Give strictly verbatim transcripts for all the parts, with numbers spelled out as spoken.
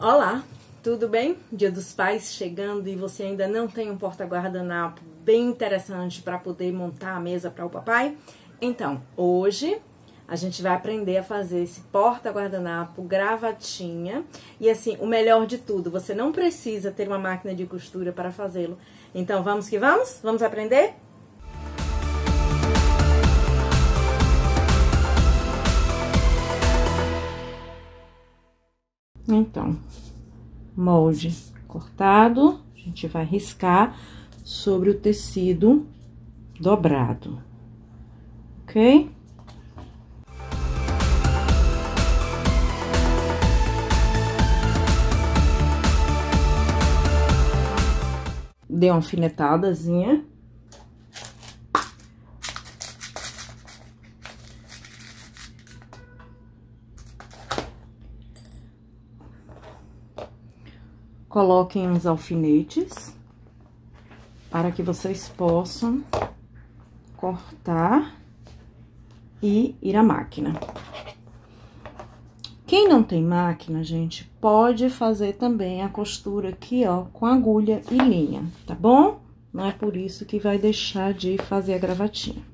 Olá, tudo bem? Dia dos Pais chegando e você ainda não tem um porta-guardanapo bem interessante para poder montar a mesa para o papai? Então, hoje a gente vai aprender a fazer esse porta-guardanapo gravatinha. E assim, o melhor de tudo, você não precisa ter uma máquina de costura para fazê-lo. Então, vamos que vamos? Vamos aprender? Então, molde cortado, a gente vai riscar sobre o tecido dobrado, ok? Dê uma alfinetadazinha. Coloquem os alfinetes para que vocês possam cortar e ir à máquina. Quem não tem máquina, gente, pode fazer também a costura aqui, ó, com agulha e linha, tá bom? Não é por isso que vai deixar de fazer a gravatinha.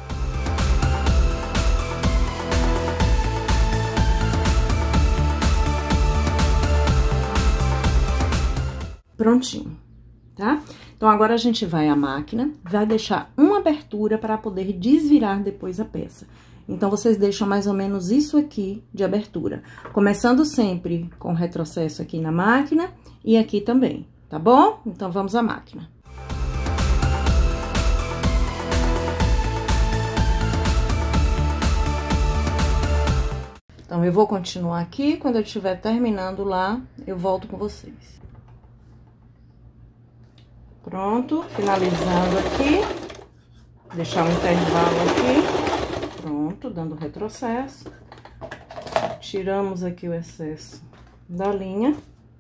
Prontinho, tá? Então, agora a gente vai à máquina, vai deixar uma abertura para poder desvirar depois a peça. Então, vocês deixam mais ou menos isso aqui de abertura. Começando sempre com retrocesso aqui na máquina e aqui também, tá bom? Então, vamos à máquina. Então, eu vou continuar aqui, quando eu estiver terminando lá, eu volto com vocês. Pronto, finalizando aqui, deixar um intervalo aqui, pronto, dando retrocesso, tiramos aqui o excesso da linha.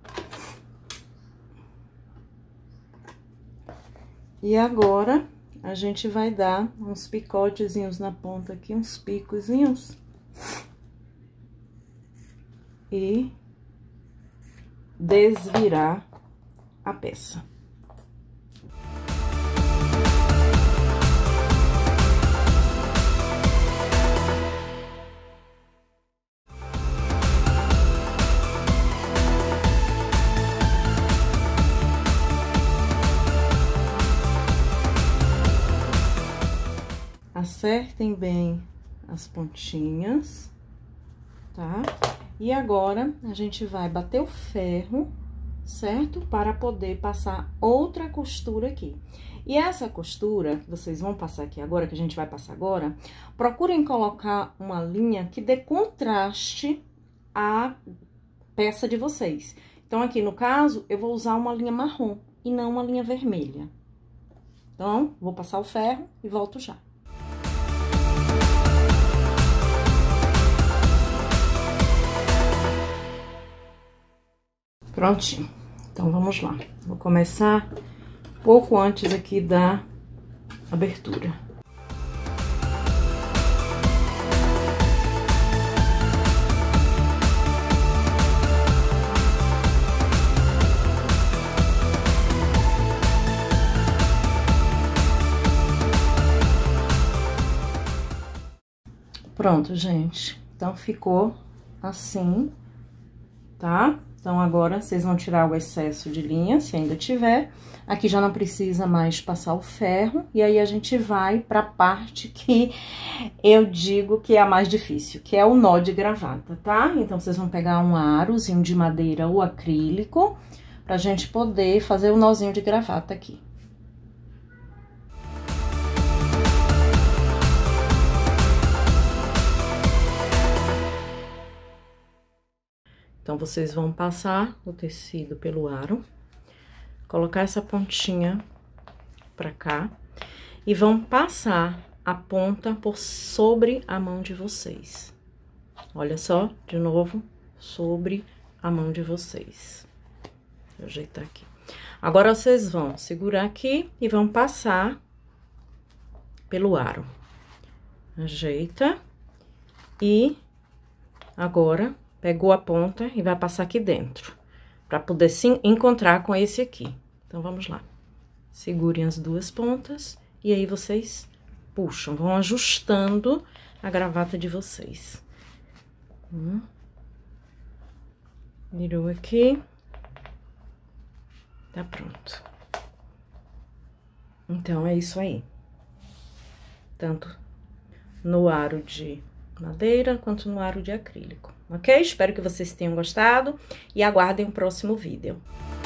E agora, a gente vai dar uns picotezinhos na ponta aqui, uns picozinhos. E desvirar a peça. Acertem bem as pontinhas, tá? E agora, a gente vai bater o ferro, certo? Para poder passar outra costura aqui. E essa costura que vocês vão passar aqui agora, que a gente vai passar agora, procurem colocar uma linha que dê contraste à peça de vocês. Então, aqui no caso, eu vou usar uma linha marrom e não uma linha vermelha. Então, vou passar o ferro e volto já. Prontinho. Então, vamos lá. Vou começar pouco antes aqui da abertura. Pronto, gente. Então, ficou assim, tá? Então, agora, vocês vão tirar o excesso de linha, se ainda tiver. Aqui já não precisa mais passar o ferro. E aí, a gente vai pra parte que eu digo que é a mais difícil, que é o nó de gravata, tá? Então, vocês vão pegar um arozinho de madeira ou acrílico, pra gente poder fazer o nozinho de gravata aqui. Então, vocês vão passar o tecido pelo aro, colocar essa pontinha pra cá e vão passar a ponta por sobre a mão de vocês. Olha só, de novo, sobre a mão de vocês. Vou ajeitar aqui. Agora, vocês vão segurar aqui e vão passar pelo aro. Ajeita e agora... Pegou a ponta e vai passar aqui dentro. pra poder se encontrar com esse aqui. Então, vamos lá. Segurem as duas pontas e aí vocês puxam, vão ajustando a gravata de vocês. Hum. Virou aqui. Tá pronto. Então, é isso aí. Tanto no aro de madeira quanto no aro de acrílico, ok? Espero que vocês tenham gostado e aguardem o próximo vídeo.